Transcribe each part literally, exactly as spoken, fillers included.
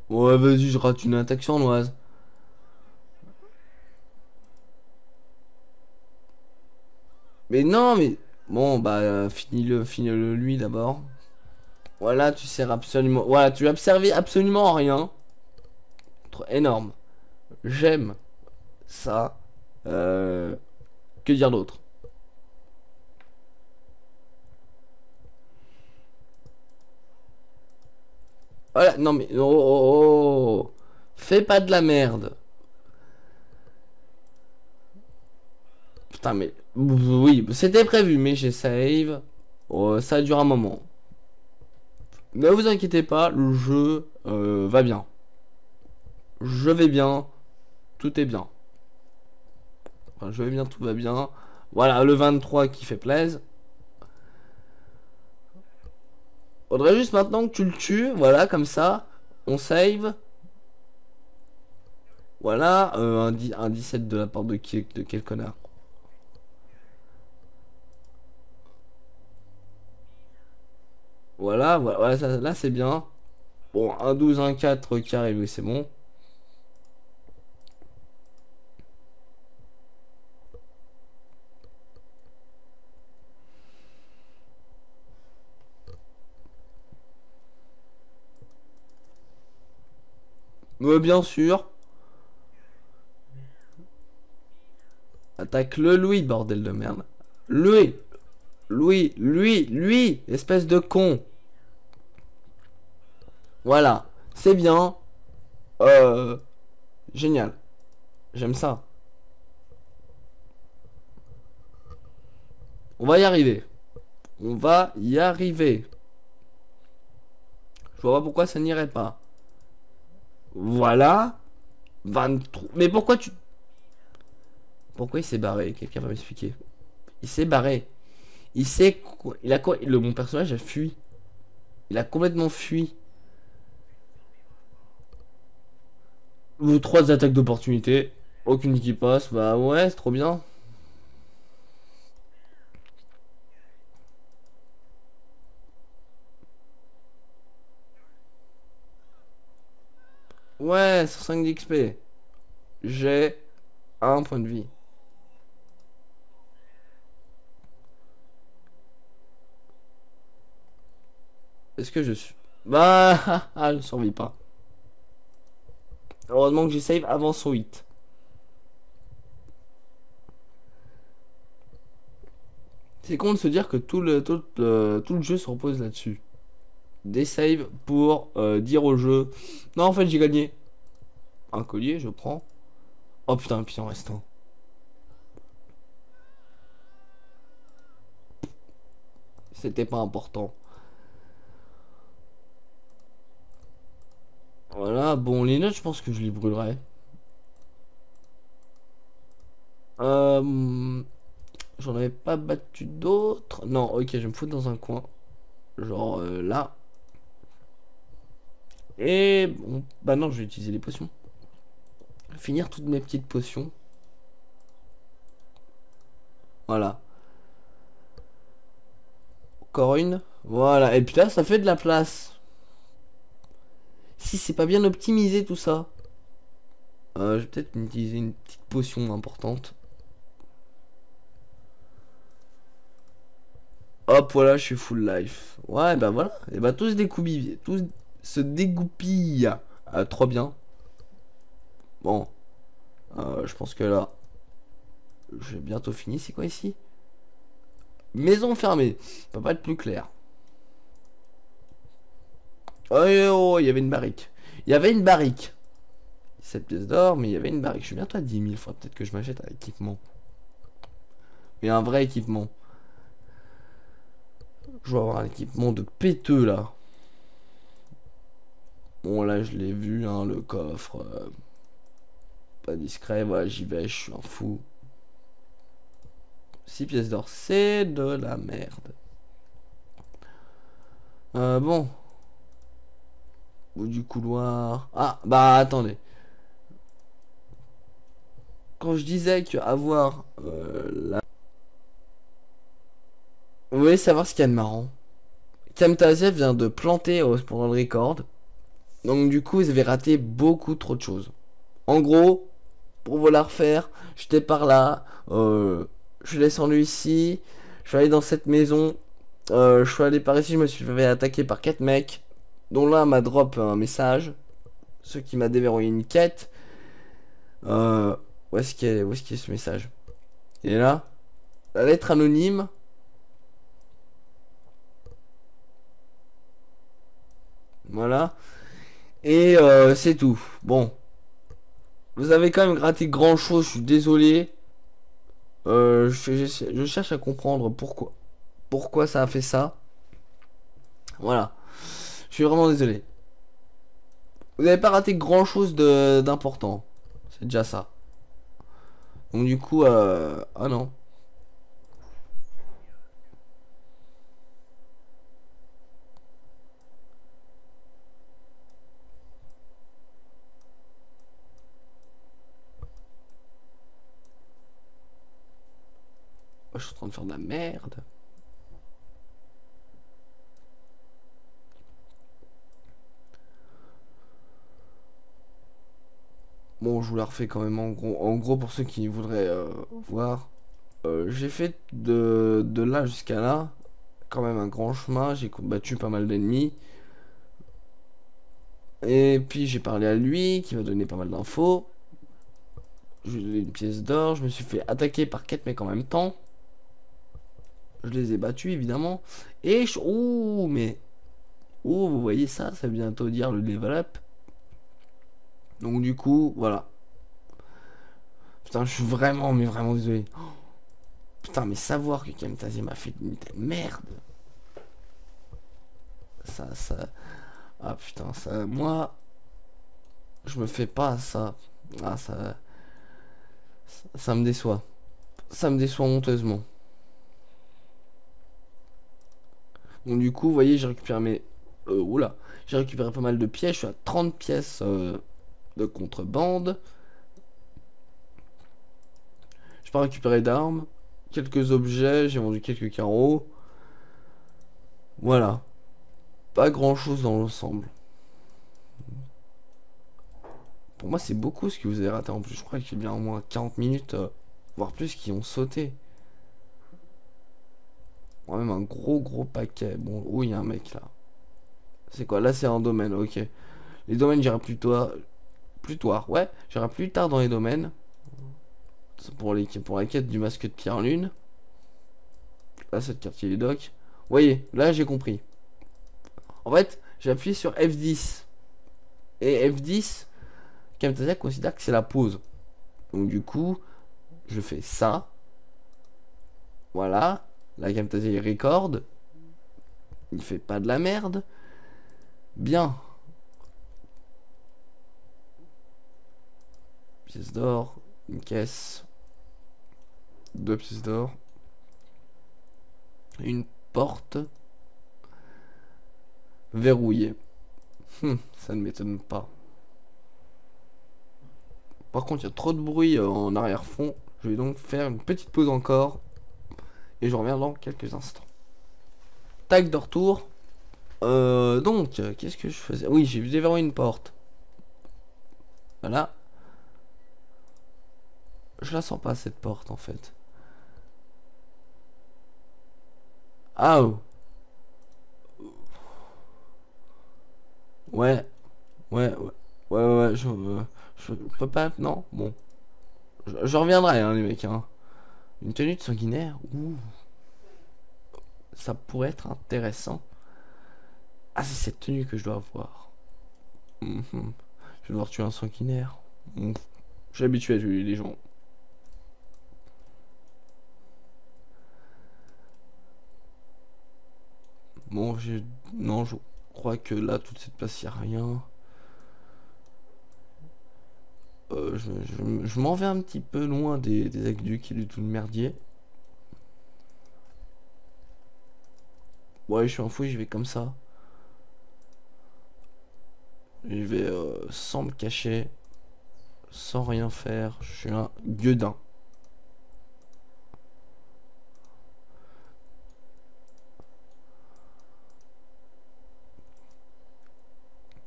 Ouais, vas-y, je rate une attaque sournoise. Mais non, mais... Bon, bah, euh, finis-le, finis-le lui d'abord. Voilà, tu sers absolument... Voilà, tu as observé absolument rien. Trop énorme. J'aime ça. Euh... Que dire d'autre? Voilà, non mais... Oh, oh, oh. Fais pas de la merde. Putain, mais... Oui, c'était prévu, mais j'ai save. Oh, ça dure un moment. Ne vous inquiétez pas, le jeu euh, va bien. Je vais bien. Tout est bien. Enfin, je vais bien, tout va bien. Voilà, le vingt-trois qui fait plaisir. Faudrait juste maintenant que tu le tues. Voilà, comme ça. On save. Voilà, euh, un, dix un dix-sept de la part de, qui, de quel connard. Voilà, voilà, voilà, ça, là c'est bien. Bon, un douze, un quatre qui arrive, oui, c'est bon. Mais bien sûr. Attaque le Louis, bordel de merde. Louis, Louis, lui, lui, espèce de con. Voilà, c'est bien. Euh, génial. J'aime ça. On va y arriver. On va y arriver. Je vois pas pourquoi ça n'irait pas. Voilà. vingt-trois. Mais pourquoi tu... Pourquoi il s'est barré? Quelqu'un va m'expliquer. Il s'est barré. Il s'est... quoi- Il a quoi? Le Mon personnage a fui. Il a complètement fui. Ou trois attaques d'opportunité. Aucune qui passe. Bah ouais, c'est trop bien. Ouais, cent cinq d'X P. J'ai un point de vie. Est-ce que je suis... Bah, ah, je survis pas. Heureusement que j'ai save avant son hit. C'est con de se dire que tout le, tout le, tout le jeu se repose là-dessus. Des saves pour euh, dire au jeu: non, en fait, j'ai gagné. Un collier, je prends. Oh putain, puis il en reste un. C'était pas important. Voilà, bon, les notes, je pense que je les brûlerai. Euh, J'en avais pas battu d'autres. Non, ok, je vais me foutre dans un coin. Genre euh, là. Et bon, bah non, je vais utiliser les potions. Finir toutes mes petites potions. Voilà. Encore une. Voilà. Et puis là, ça fait de la place. Si c'est pas bien optimisé tout ça. Euh, je vais peut-être utiliser une petite potion importante. Hop, voilà, je suis full life. Ouais, bah voilà. Et bah tous découpillent. Tous se dégoupillent. Ah, trop bien. Bon. Euh, je pense que là, j'ai bientôt fini. C'est quoi ici? Maison fermée. Ça peut pas être plus clair. Oh, oh, il y avait une barrique. Il y avait une barrique. sept pièces d'or, mais il y avait une barrique. Je suis bientôt à dix mille fois. Peut-être que je m'achète un équipement. Mais un vrai équipement. Je vais avoir un équipement de péteux là. Bon, là, je l'ai vu, hein, le coffre. Euh, pas discret. Voilà, j'y vais. Je suis un fou. six pièces d'or, c'est de la merde. Euh, bon. Bout du couloir. Ah, bah attendez. Quand je disais que avoir euh, la... Vous voulez savoir ce qu'il y a de marrant? Camtasia vient de planter euh, pendant le record. Donc du coup, vous avez raté beaucoup trop de choses. En gros, pour vous la refaire, j'étais par là, euh, je suis descendu ici, je suis allé dans cette maison, euh, je suis allé par ici, je me suis fait attaquer par quatre mecs, dont l'un m'a drop un message, ce qui m'a déverrouillé une quête. Euh, où est-ce qu'il est, où est-ce qu'il est ce message? Il est là. La lettre anonyme. Voilà. Et euh, c'est tout. Bon. Vous avez quand même gratté grand chose, je suis désolé. Euh, je, je- je cherche à comprendre pourquoi. Pourquoi ça a fait ça. Voilà. Je suis vraiment désolé. Vous n'avez pas raté grand chose de d'important. C'est déjà ça. Donc du coup, euh... ah non. Je suis en train de faire de la merde. Bon, je vous la refais quand même en gros. En gros, pour ceux qui voudraient euh, voir. Euh, j'ai fait de, de là jusqu'à là quand même un grand chemin. J'ai combattu pas mal d'ennemis. Et puis j'ai parlé à lui qui m'a donné pas mal d'infos. Je lui ai donné une pièce d'or. Je me suis fait attaquer par quatre mecs en même temps. Je les ai battus évidemment. Et je... Ouh, mais... Ouh, vous voyez ça, ça veut bientôt dire le level up. Donc du coup, voilà. Putain, je suis vraiment, mais vraiment désolé. Oh, putain, mais savoir que Kamikaze m'a fait une telle merde. Ça, ça... Ah putain, ça... Moi... Je me fais pas ça. Ah, ça... Ça me déçoit. Ça me déçoit honteusement. Donc du coup, vous voyez, j'ai récupéré mes... Euh, oula. J'ai récupéré pas mal de pièces. Je suis à trente pièces euh, de contrebande. Je pas récupéré d'armes. Quelques objets. J'ai vendu quelques carreaux. Voilà. Pas grand chose dans l'ensemble. Pour moi, c'est beaucoup ce que vous avez raté en plus. Je crois qu'il y a bien au moins quarante minutes, euh, voire plus, qui ont sauté. Bon, même un gros gros paquet. Bon, où il y a un mec là. C'est quoi? Là, c'est un domaine, ok. Les domaines, j'irai plutôt... Plus tard, ouais. J'irai plus tard dans les domaines. Pour, les, pour la quête du masque de Pierre-Lune. Là, c'est le quartier des docks. Vous voyez, là, j'ai compris. En fait, j'ai appuyé sur F dix. Et F dix, Camtasia considère que c'est la pause. Donc, du coup, je fais ça. Voilà. La Camtasia, il record. Il fait pas de la merde. Bien. Pièce d'or. Une caisse. Deux pièces d'or. Une porte. Verrouillée. Hum, ça ne m'étonne pas. Par contre, il y a trop de bruit euh, en arrière-fond. Je vais donc faire une petite pause encore. Et je reviens dans quelques instants. Tac de retour. Euh, donc, euh, qu'est-ce que je faisais? Oui, j'ai déverrouillé une porte. Voilà. Je la sens pas cette porte en fait. Ah oh. Ouais. Ouais, ouais. Ouais, ouais, ouais, je, euh, je peux pas. Non? Bon. Je, je reviendrai, hein, les mecs. Hein. Une tenue de sanguinaire? Ouh. Ça pourrait être intéressant. Ah, c'est cette tenue que je dois avoir. Mhm. Je vais devoir tuer un sanguinaire. Mhm. Je suis habitué à tuer les gens. Bon, j'ai... Non, je crois que là, toute cette place, il a rien. Euh, je je, je m'en vais un petit peu loin des, des aqueducs et du tout le merdier. Ouais, je suis un fou, je vais comme ça. Je vais euh, sans me cacher, sans rien faire. Je suis un gueudin.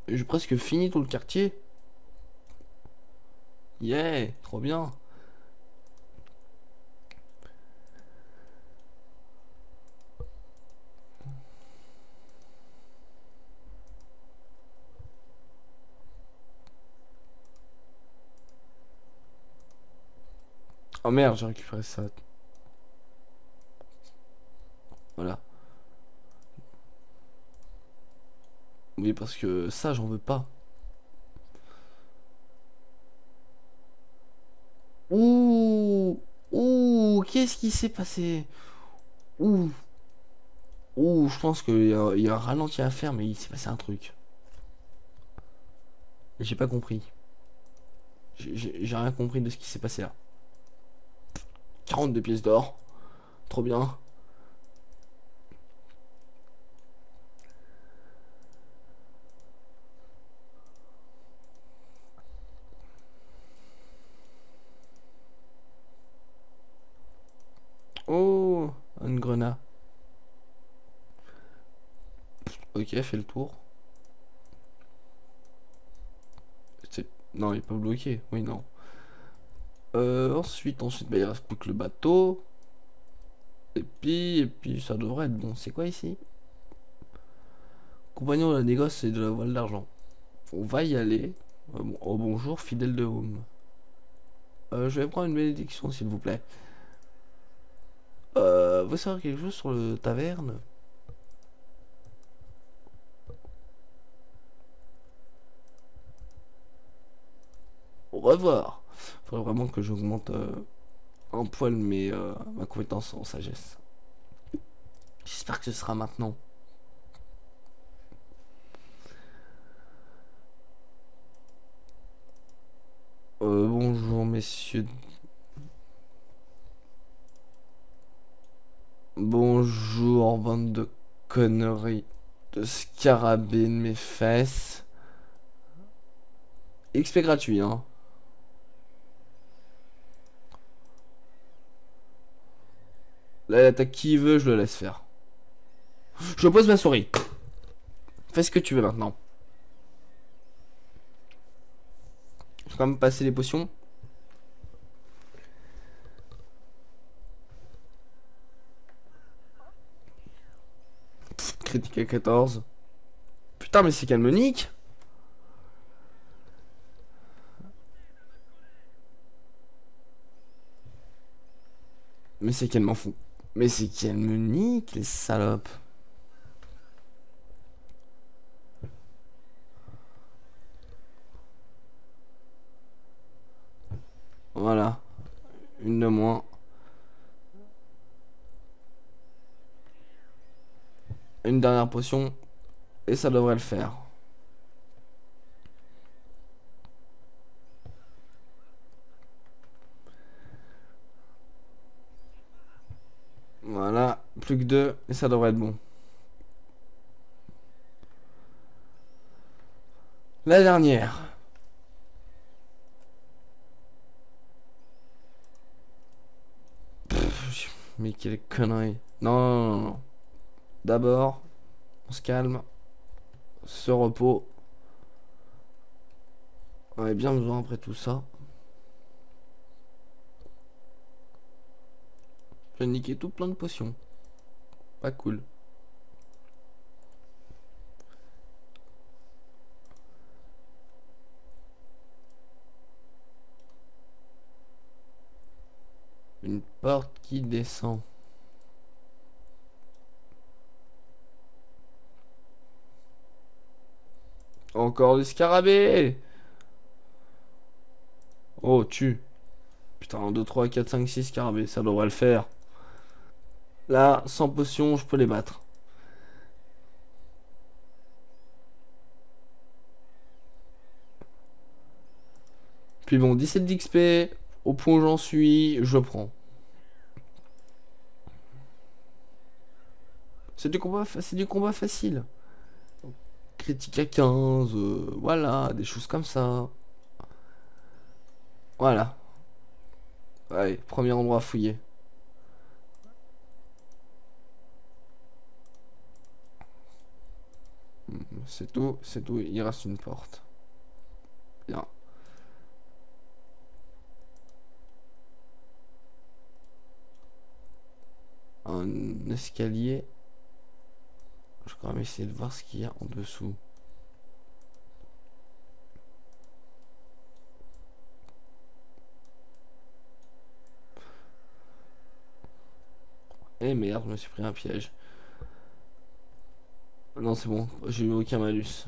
J'ai presque fini tout le quartier. Yeah, trop bien. Oh merde, j'ai récupéré ça. Voilà. Oui, parce que ça, j'en veux pas. Ouh, ouh, qu'est-ce qui s'est passé? Ouh, ouh, je pense qu'il y, a il y a un ralenti à faire, mais il s'est passé un truc. J'ai pas compris. J'ai j'ai- j'ai rien compris de ce qui s'est passé là. quarante-deux pièces d'or. Trop bien. Oh, une grenade. Ok, fait le tour. C'est- Non, il est pas bloqué. Oui, non. Euh, ensuite, ensuite, bah, il reste plus que le bateau. Et puis, et puis, ça devrait être bon. C'est quoi ici? Compagnon de la négoce et de la voile d'argent. On va y aller. Euh, bon- oh, bonjour, fidèle de home. Euh, je vais prendre une bénédiction, s'il vous plaît. Euh, vous savoir quelque chose sur le taverne? Au revoir. Faudrait vraiment que j'augmente euh, un poil mes, euh, ma compétence en sagesse. J'espère que ce sera maintenant. Euh, bonjour, messieurs. Bonjour, bande de conneries. De scarabées de mes fesses. X P gratuit, hein. Là, il attaque qui veut, je le laisse faire. Je pose ma souris. Fais ce que tu veux maintenant. Je vais quand même passer les potions. Critique à quatorze. Putain, mais c'est calmonique. Mais c'est qu'elle m'en fout. Mais c'est qu'elle me nique, les salopes. Voilà. Une de moins. Une dernière potion. Et ça devrait le faire. Voilà. Plus que deux. Et ça devrait être bon. La dernière. Pff, mais quelle connerie. Non, non, non, non. D'abord, on se calme. Se repos. On avait bien besoin après tout ça. J'ai niqué tout plein de potions. Pas cool. Une porte qui descend. Encore du scarabée. Oh, tu. Putain, un, deux, trois, quatre, cinq, six scarabées. Ça devrait le faire. Là, sans potion, je peux les battre. Puis bon, dix-sept d'X P. Au point où j'en suis, je prends. C'est du combat, c'est du combat facile. Critique à quinze, euh, voilà, des choses comme ça. Voilà. Allez, premier endroit à fouiller. C'est tout, c'est tout. Il reste une porte. Bien. Un escalier. Je vais quand même essayer de voir ce qu'il y a en dessous. Eh merde, je me suis pris un piège. Non, c'est bon, j'ai eu aucun malus.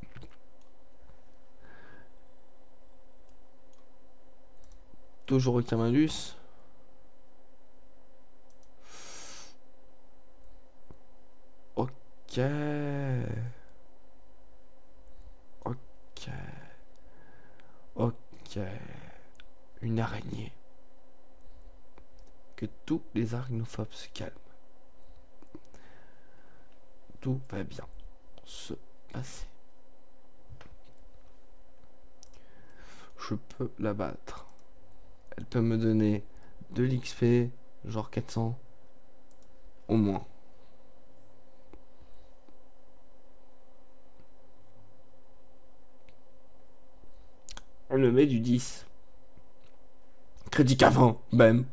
Toujours aucun malus. Ok. Ok. Ok. Une araignée. Que tous les arachnophobes se calment. Tout va bien se passer. Je peux la battre. Elle peut me donner de l'X P, genre quatre cents au moins. Elle me met du dix. Critique à vingt, bam.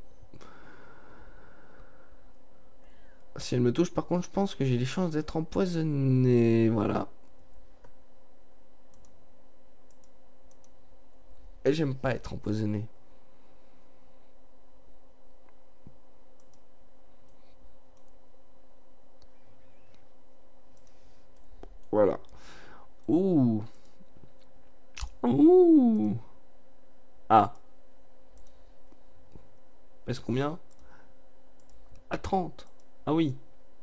Si elle me touche, par contre, je pense que j'ai les chances d'être empoisonné. Voilà. Et j'aime pas être empoisonné. Voilà. Ouh. Ouh. Ah. Est-ce combien? À trente. Ah oui.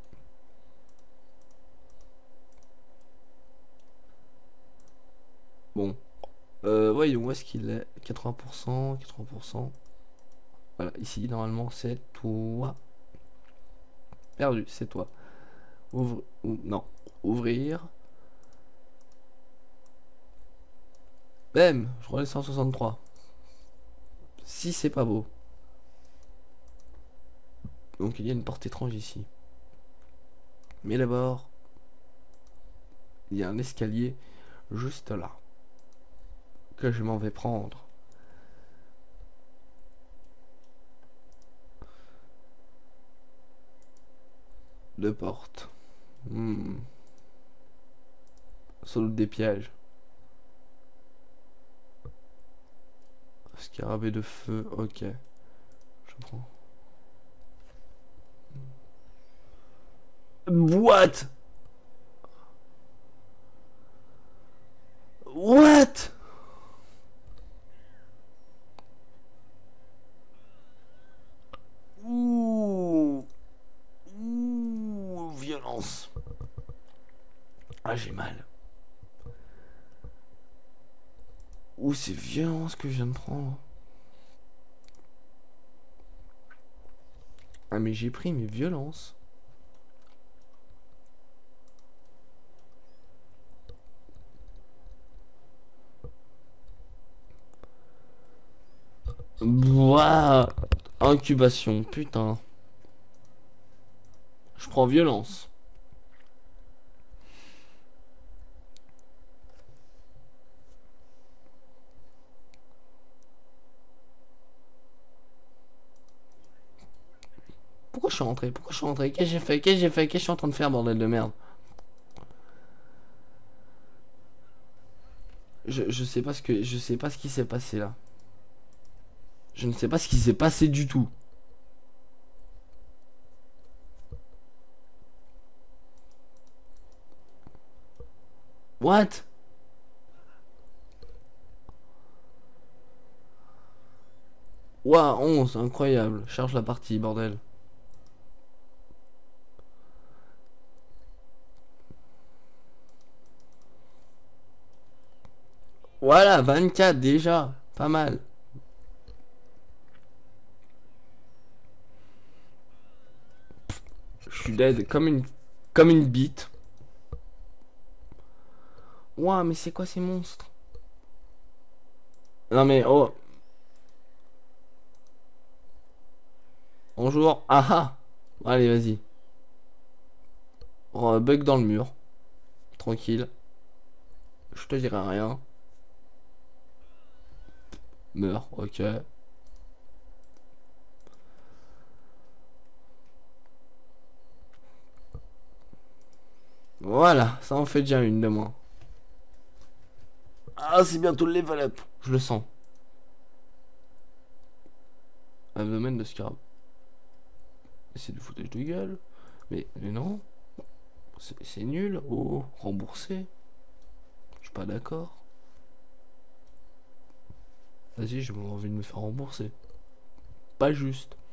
Bon. Euh, voyons, où est-ce qu'il est? quatre-vingts pour cent, quatre-vingts pour cent. Voilà, ici, normalement, c'est toi. Perdu, c'est toi. Ouvre... ou- non. Ouvrir. Bam, je relève cent soixante-trois. Si c'est pas beau. Donc il y a une porte étrange ici. Mais d'abord, il y a un escalier juste là. Que je m'en vais prendre. Deux portes. Hmm. Sans doute des pièges. Scarabée de feu, ok. Je prends. What? What? Ouh. Ouh. Violence. Ah, j'ai mal. Ouh, c'est violent ce que je viens de prendre. Ah, mais j'ai pris mes violences. Ouah. Incubation, putain. Je prends violence. Pourquoi je suis rentré? Pourquoi je suis rentré? Qu'est-ce que j'ai fait? Qu'est-ce que j'ai fait? Qu'est-ce que je suis en train de faire, bordel de merde? Je, je sais pas ce que. Je sais pas ce qui s'est passé là. Je ne sais pas ce qui s'est passé du tout. What? Ouah, onze, incroyable. Charge la partie, bordel. Voilà, vingt-quatre déjà. Pas mal. Je suis dead comme une. Comme une bite. Ouah, mais c'est quoi ces monstres? Non mais oh. Bonjour. Ah ah. Allez, vas-y. Oh, bug dans le mur. Trop tranquille. Je te dirai rien. Meurs, ok. Voilà, ça en fait déjà une de moins. Ah, c'est bientôt le level up. Je le sens. Abdomen de scarab. C'est du foutage de gueule. Mais, mais non. C'est nul. Oh, remboursé. Je suis pas d'accord. Vas-y, j'ai envie de me faire rembourser. Pas juste.